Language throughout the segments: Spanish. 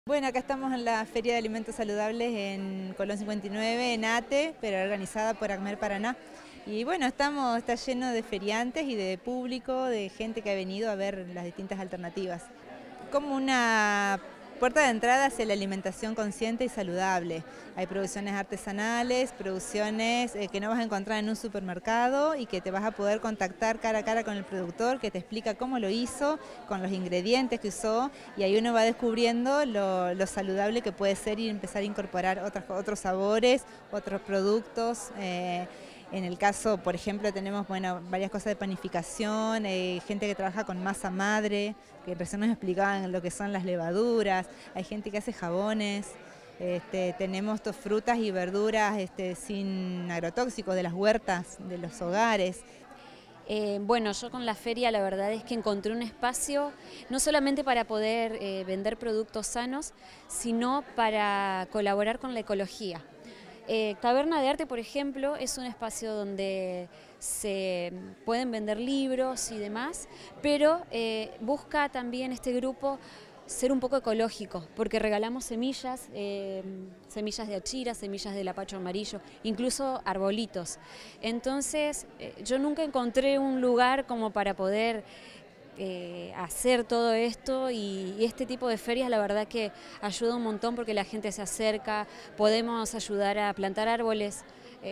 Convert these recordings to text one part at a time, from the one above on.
Bueno, acá estamos en la Feria de Alimentos Saludables en Colón 59, en ATE, pero organizada por ACMER Paraná. Y bueno, está lleno de feriantes y de público, de gente que ha venido a ver las distintas alternativas. Como una puerta de entrada hacia la alimentación consciente y saludable. Hay producciones artesanales, producciones que no vas a encontrar en un supermercado y que te vas a poder contactar cara a cara con el productor que te explica cómo lo hizo, con los ingredientes que usó, y ahí uno va descubriendo lo saludable que puede ser y empezar a incorporar otros sabores, otros productos. En el caso, por ejemplo, tenemos varias cosas de panificación, gente que trabaja con masa madre, que recién nos explicaban lo que son las levaduras, hay gente que hace jabones, tenemos frutas y verduras sin agrotóxicos de las huertas, de los hogares. Bueno, yo con la feria la verdad es que encontré un espacio no solamente para poder vender productos sanos, sino para colaborar con la ecología. Taberna de Arte, por ejemplo, es un espacio donde se pueden vender libros y demás, pero busca también este grupo ser un poco ecológico, porque regalamos semillas, semillas de achira, semillas de lapacho amarillo, incluso arbolitos. Entonces, yo nunca encontré un lugar como para poder hacer todo esto y este tipo de ferias la verdad que ayuda un montón porque la gente se acerca, podemos ayudar a plantar árboles,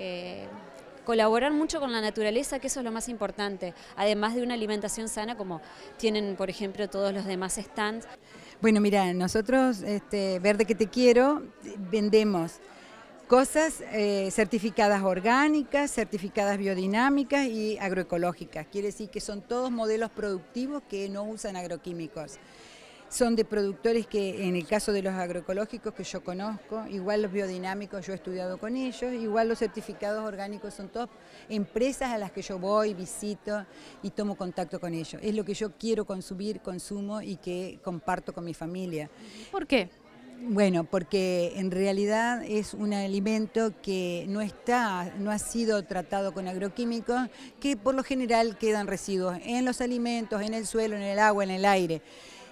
colaborar mucho con la naturaleza, que eso es lo más importante, además de una alimentación sana como tienen por ejemplo todos los demás stands. Bueno, mira, nosotros, Verde que te quiero, vendemos cosas certificadas orgánicas, certificadas biodinámicas y agroecológicas. Quiere decir que son todos modelos productivos que no usan agroquímicos. Son de productores que, en el caso de los agroecológicos que yo conozco, igual los biodinámicos yo he estudiado con ellos, igual los certificados orgánicos son todas empresas a las que yo voy, visito y tomo contacto con ellos. Es lo que yo quiero consumir, consumo y que comparto con mi familia. ¿Por qué? Bueno, porque en realidad es un alimento que no ha sido tratado con agroquímicos, que por lo general quedan residuos en los alimentos, en el suelo, en el agua, en el aire.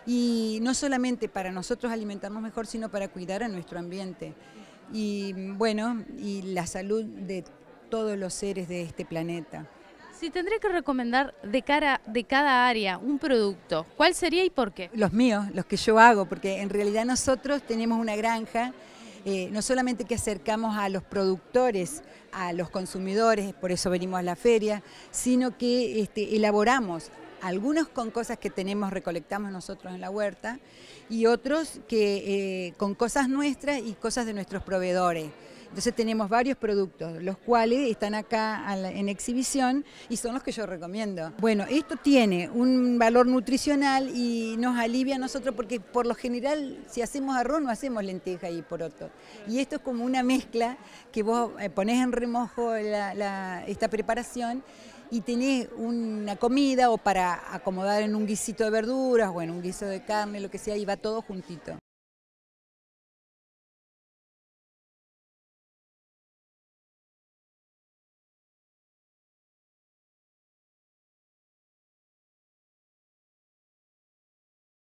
Y no solamente para nosotros alimentarnos mejor, sino para cuidar a nuestro ambiente. Y bueno, y la salud de todos los seres de este planeta. Si tendré que recomendar de cada área un producto, ¿cuál sería y por qué? Los míos, los que yo hago, porque en realidad nosotros tenemos una granja, no solamente que acercamos a los productores, a los consumidores, por eso venimos a la feria, sino que elaboramos algunos con cosas que recolectamos nosotros en la huerta y otros que con cosas nuestras y cosas de nuestros proveedores. Entonces tenemos varios productos, los cuales están acá en exhibición y son los que yo recomiendo. Bueno, esto tiene un valor nutricional y nos alivia a nosotros porque por lo general si hacemos arroz no hacemos lenteja y poroto. Y esto es como una mezcla que vos ponés en remojo esta preparación y tenés una comida o para acomodar en un guisito de verduras o en un guiso de carne, lo que sea, y va todo juntito.